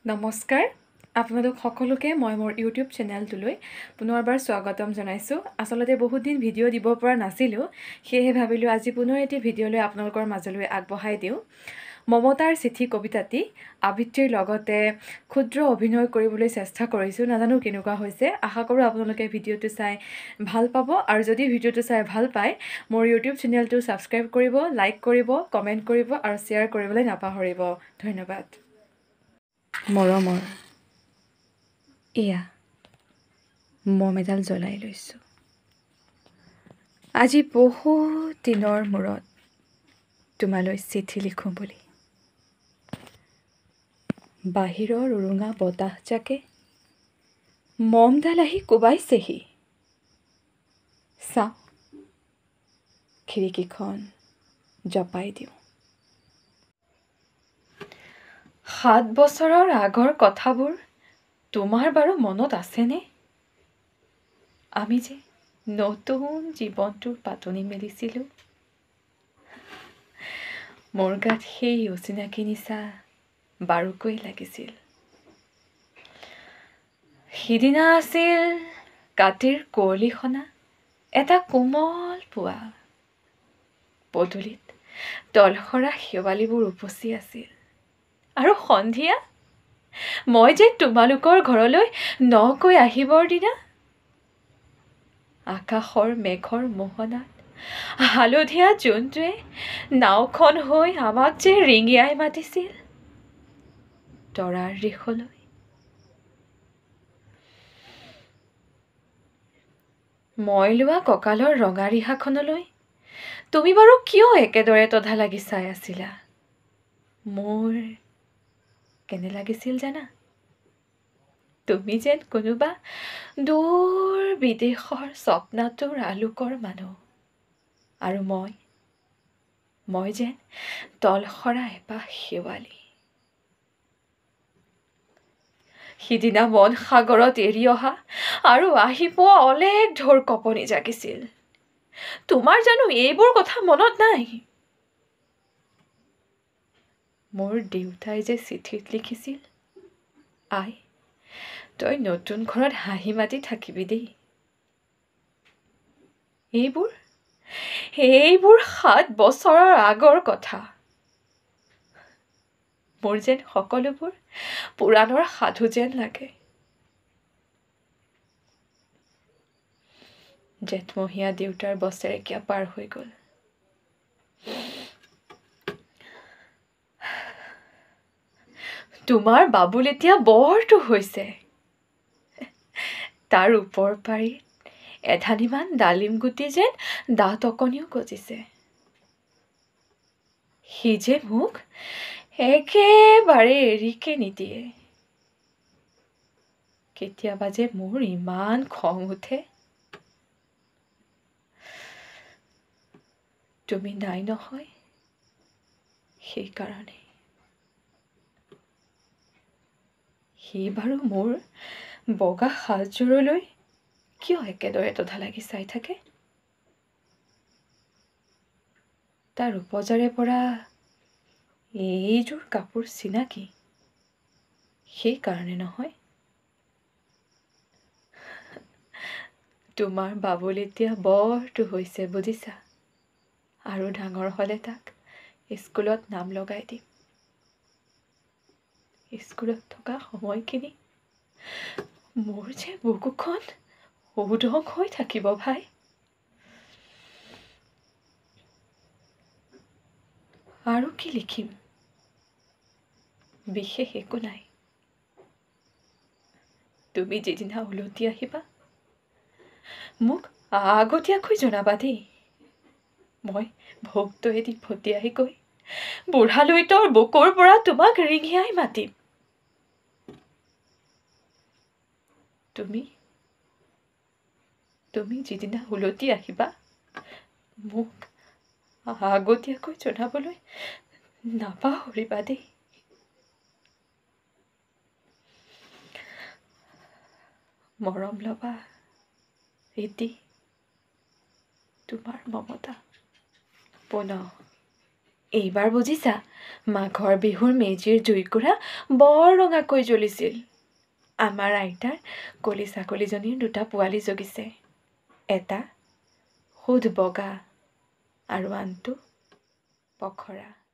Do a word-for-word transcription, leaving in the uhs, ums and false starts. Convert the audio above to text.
নমস্কাৰ আপোনালোক সকলোকে মই মোৰ ইউটিউব চেনেলটোলৈ পুনৰবাৰ স্বাগতম জনাইছোঁ। আচলতে বহুত দিন ভিডিঅ' দিব পৰা নাছিলোঁ, সেয়েহে ভাবিলোঁ আজি পুনৰ এটি ভিডিঅ' লৈ আপোনালোকৰ মাজলৈ আগবঢ়াই দিওঁ। মমতাৰ চিঠি কবিতাটি আবৃত্তিৰ লগতে ক্ষুদ্ৰ অভিনয় কৰিবলৈ চেষ্টা কৰিছোঁ। নাজানো কেনেকুৱা হৈছে, আশা কৰোঁ আপোনালোকে ভিডিঅ'টো চাই ভাল পাব। আৰু যদি ভিডিঅ'টো চাই ভাল পায় মোৰ ইউটিউব চেনেলটো ছাবস্ক্ৰাইব কৰিব, লাইক কৰিব, কমেণ্ট কৰিব আৰু শ্বেয়াৰ কৰিবলৈ নাপাহৰিব। ধন্যবাদ। মৰমৰ এয়া মম এডাল জ্বলাই লৈছোঁ। আজি বহুত দিনৰ মূৰত তোমালৈ চিঠি লিখোঁ বুলি। বাহিৰৰ উৰুঙা বতাহজাকে মমডাল আহি কোবাইছেহি। চাওঁ, খিৰিকীখন জপাই দিওঁ। সাত বছৰৰ আগৰ কথাবোৰ তোমাৰ বাৰু মনত আছেনে? আমি যে নতুন জীৱনটোৰ পাতনি মেলিছিলোঁ। মোৰ গাত সেই অচিনাকি নিচা বাৰুকৈ লাগিছিল। সিদিনা আছিল কাতিৰ কুঁৱলীসনা এটা কোমল পুৱা। পদূলিত তলসৰা শেৱালিবোৰ উপচি আছিল। আৰু সন্ধিয়া মই যে তোমালোকৰ ঘৰলৈ নকৈ আহিবৰ দিনা আকাশৰ মেঘৰ মোহনাত হালধীয়া জোনটোৱে নাওখন হৈ আমাক যে ৰিঙিয়াই মাতিছিল তৰাৰ দিশলৈ। মই লোৱা কঁকালৰ ৰঙা ৰিহাখনলৈ তুমি বাৰু কিয় একেদৰে তধা লাগি চাই আছিলা? মোৰ কেনে লাগিছিল জানা? তুমি যেন কোনোবা দূৰ বিদেশৰ স্বপ্নাতুৰ আলোকৰ মানুহ, আৰু মই মই যেন তলসৰা এপাহ শেৱালি। সিদিনা মন সাগৰত এৰি অহা আৰু আহি পোৱা অলেখ ঢৌৰ কঁপনি জাগিছিল। তোমাৰ জানো এইবোৰ কথা মনত নাই? মোৰ দেউতাই যে চিঠিত লিখিছিল, আই তই নতুন ঘৰত হাঁহি মাতি থাকিবি দেই। এইবোৰ এইবোৰ সাত বছৰৰ আগৰ কথা। মোৰ যেন সকলোবোৰ পুৰাণৰ সাধু যেন লাগে। জেঠমহীয়া দেউতাৰ বছেৰেকীয়া পাৰ হৈ গ'ল। তোমাৰ বাবুল এতিয়া বৰটো হৈছে। তাৰ ওপৰ পাৰি এধানিমান ডালিম গুটি যেন দাঁত অকণিও গজিছে। সি যে মোক একেবাৰে এৰিকে নিদিয়ে। কেতিয়াবা যে মোৰ ইমান খং উঠে। তুমি নাই নহয়, সেইকাৰণে। সি বাৰু মোৰ বগা সাজযোৰলৈ কিয় একেদৰে তধা লাগি চাই থাকে? তাৰ উপজাৰে পৰা এইযোৰ কাপোৰ চিনাকি, সেইকাৰণে নহয়। তোমাৰ বাবুল এতিয়া বৰটো হৈছে বুজিছা, আৰু ডাঙৰ হ'লে তাক স্কুলত নাম লগাই দিম। স্কুলত থকা সময়খিনি মোৰ যে বুকুখন উদং হৈ থাকিব ভাই। আৰু কি লিখিম? বিশেষ একো নাই। তুমি যিদিনা উলটি আহিবা মোক আগতীয়াকৈ জনাবা দেই। মই ভোগটোৱেদি ফটিয়াই গৈ বুঢ়ালুইতৰ বুকুৰ পৰা তোমাক ৰিঙিয়াই মাতিম। তুমি তুমি যিদিনা উলটি আহিবা মোক আগতীয়াকৈ জনাবলৈ নাপাহৰিবা দেই। মৰম লবা এটি, তোমাৰ মমতা। পুনঃ এইবাৰ বুজিছা, মাঘৰ বিহুৰ মেজিৰ জুইকুৰা বৰ ৰঙাকৈ জ্বলিছিল। আমাৰ আইতাৰ কলি ছাগলীজনীৰ দুটা পোৱালি জগিছে। এটা শুধ বগা আৰু আনটো পখৰা।